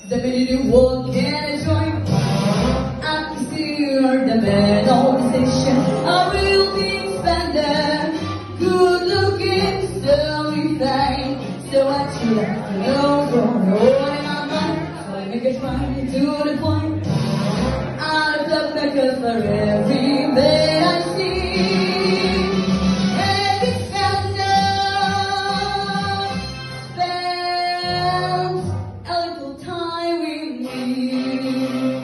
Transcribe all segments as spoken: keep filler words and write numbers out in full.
The minute you walk in a joint, I can see you're the man on the station. A real big spender, good looking, so we think. So what you like to know, don't know what in my mind. So I make it fine to the point. I look back for every day I see. Every spender spends a little time with me.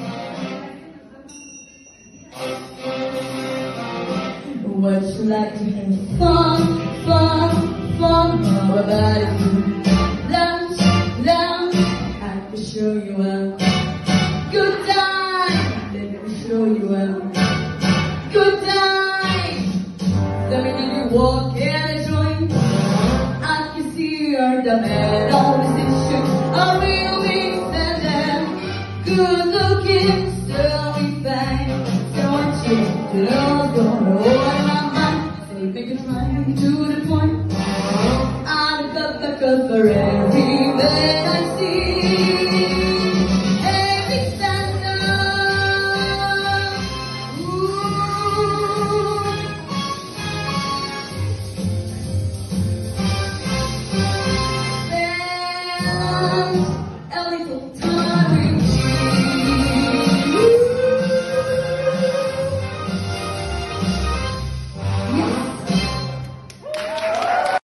What you like to have fun, fun, fun? How about it? Lunch, lunch, I can show you a good time. Let me show you a good time. The minute you walk in a joint, I can see you're the man on the station. A real big spender, good looking, still we find. So what you want to know, don't know what in my mind. So make it fine to the point. I'm the sucker for every man I see. Every spender, ooh, spend a little time.